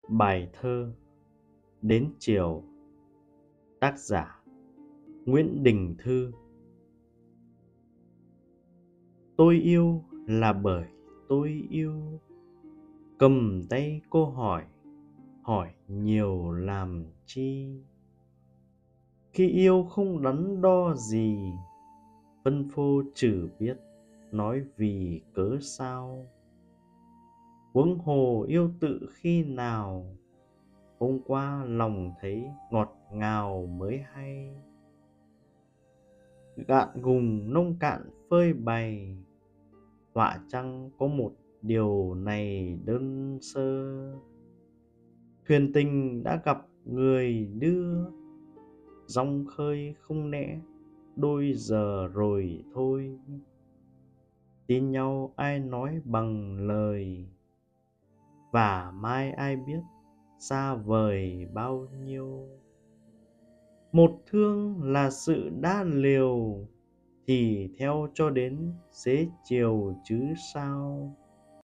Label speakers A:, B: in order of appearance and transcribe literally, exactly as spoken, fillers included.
A: Bài thơ Đến chiều. Tác giả Nguyễn Đình Thư. Tôi yêu là bởi tôi yêu. Cầm tay cô hỏi, hỏi nhiều làm chi? Khi yêu không đắn đo gì, phân phô trừ biết nói vì cớ sao. Huống hồ yêu tự khi nào, hôm qua lòng thấy ngọt ngào mới hay. Gạn gùng nông cạn phơi bày, họa chăng có một điều này đơn sơ. Thuyền tình đã gặp người đưa, dòng khơi không lẽ đôi giờ rồi thôi. Tin nhau ai nói bằng lời, và mai ai biết xa vời bao nhiêu. Một thương là sự đã liều, thì theo cho đến xế chiều chứ sao.